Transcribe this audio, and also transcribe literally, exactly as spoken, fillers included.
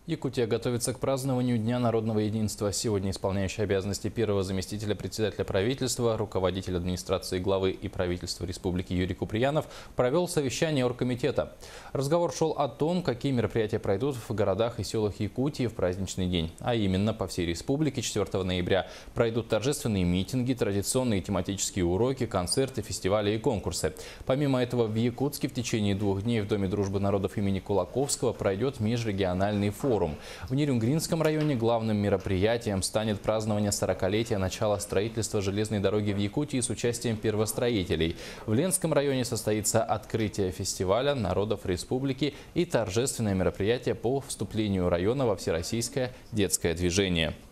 Якутия готовится к празднованию Дня народного единства. Сегодня исполняющий обязанности первого заместителя председателя правительства, руководитель администрации главы и правительства республики Юрий Куприянов провел совещание оргкомитета. Разговор шел о том, какие мероприятия пройдут в городах и селах Якутии в праздничный день. А именно, по всей республике четвёртого ноября пройдут торжественные митинги, традиционные тематические уроки, концерты, фестивали и конкурсы. Помимо этого, в Якутске в течение двух дней в Доме дружбы народов имени Кулаковского пройдет межрегиональный форум. В Нерюнгринском районе главным мероприятием станет празднование сорокалетия начала строительства железной дороги в Якутии с участием первостроителей. В Ленском районе состоится открытие фестиваля народов республики и торжественное мероприятие по вступлению района во всероссийское детское движение.